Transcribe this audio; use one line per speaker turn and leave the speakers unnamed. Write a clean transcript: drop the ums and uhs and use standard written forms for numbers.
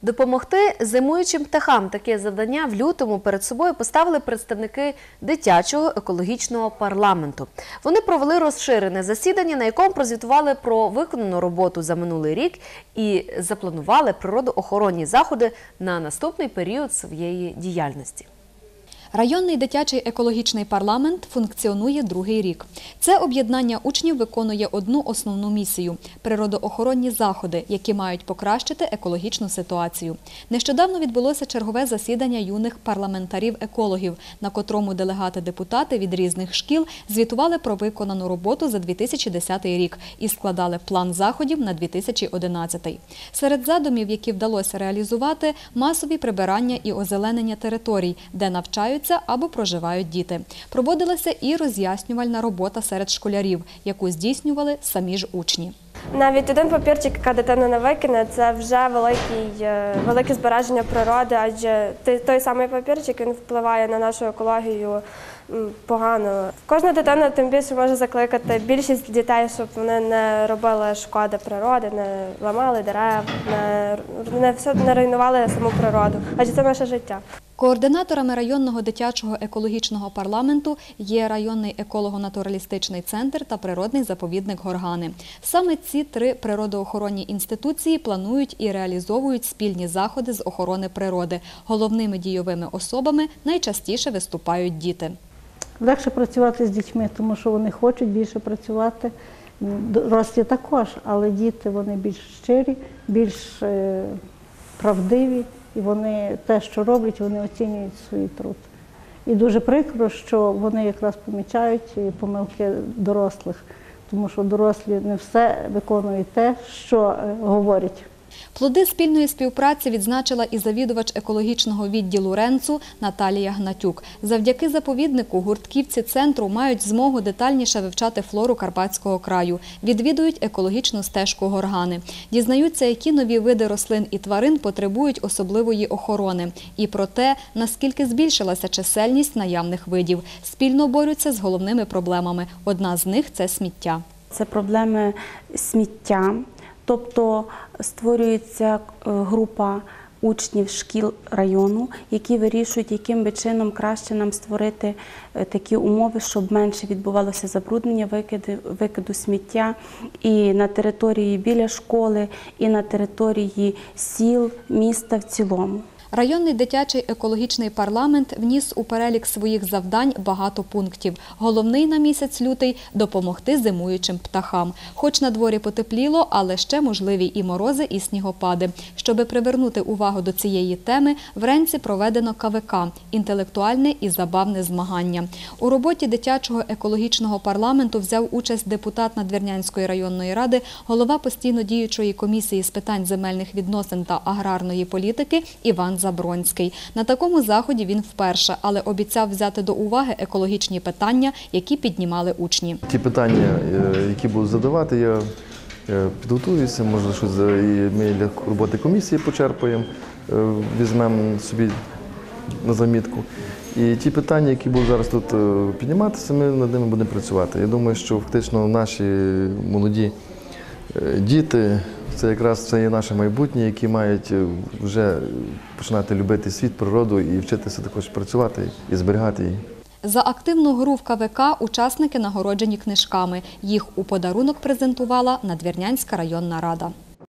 Допомогти зимуючим птахам – таке завдання в лютому перед собою поставили представники дитячого екологічного парламенту. Вони провели розширене засідання, на якому прозвітували про виконану роботу за минулий рік і запланували природоохоронні заходи на наступний період своєї діяльності.
Районний дитячий екологічний парламент функціонує другий рік. Це об'єднання учнів виконує одну основну місію – природоохоронні заходи, які мають покращити екологічну ситуацію. Нещодавно відбулося чергове засідання юних парламентарів-екологів, на котрому делегати-депутати від різних шкіл звітували про виконану роботу за 2010 рік і складали план заходів на 2011. Серед задумів, які вдалося реалізувати – масові прибирання і озеленення територій, де навчаються або проживають діти. Проводилася і роз'яснювальна робота серед школярів, яку здійснювали самі ж учні.
Навіть один папірчик, яка дитина не викине, це вже велике збереження природи, адже той самий папірчик він впливає на нашу екологію погано. Кожна дитина тим більше може закликати більшість дітей, щоб вони не робили шкоди природи, не ламали дерев, не руйнували саму природу, адже це наше життя.
Координаторами районного дитячого екологічного парламенту є районний еколого-натуралістичний центр та природний заповідник Горгани. Саме ці три природоохоронні інституції планують і реалізовують спільні заходи з охорони природи. Головними дійовими особами найчастіше виступають діти.
Легше працювати з дітьми, тому що вони хочуть більше працювати. Дорослі також, але діти вони більш щирі, більш правдиві. І вони те, що роблять, вони оцінюють свій труд. І дуже прикро, що вони якраз помічають помилки дорослих, тому що дорослі не все виконують те, що говорять.
Плоди спільної співпраці відзначила і завідувач екологічного відділу РЕНЦу Наталія Гнатюк. Завдяки заповіднику гуртківці центру мають змогу детальніше вивчати флору Карпатського краю, відвідують екологічну стежку Горгани, дізнаються, які нові види рослин і тварин потребують особливої охорони, і про те, наскільки збільшилася чисельність наявних видів. Спільно борються з головними проблемами. Одна з них – це сміття.
Це проблеми сміття. Тобто створюється група учнів шкіл району, які вирішують, яким би чином краще нам створити такі умови, щоб менше відбувалося забруднення, викиду сміття і на території біля школи, і на території сіл, міста в цілому.
Районний дитячий екологічний парламент вніс у перелік своїх завдань багато пунктів. Головний на місяць лютий – допомогти зимуючим птахам. Хоч на дворі потепліло, але ще можливі і морози, і снігопади. Щоби привернути увагу до цієї теми, в Ренці проведено КВК – інтелектуальне і забавне змагання. У роботі дитячого екологічного парламенту взяв участь депутат Надвірнянської районної ради, голова постійно діючої комісії з питань земельних відносин та аграрної політики Іван Забронський. На такому заході він вперше, але обіцяв взяти до уваги екологічні питання, які піднімали учні.
Ті питання, які буду задавати, я підготуюся, може щось ми для роботи комісії почерпаємо, візьмемо собі на замітку. І ті питання, які будуть зараз тут підніматися, ми над ними будемо працювати. Я думаю, що фактично наші молоді діти, це якраз є наше майбутнє, які мають вже починати любити світ, природу і вчитися також працювати і зберігати її.
За активну гру в КВК учасники нагороджені книжками. Їх у подарунок презентувала Надвірнянська районна рада.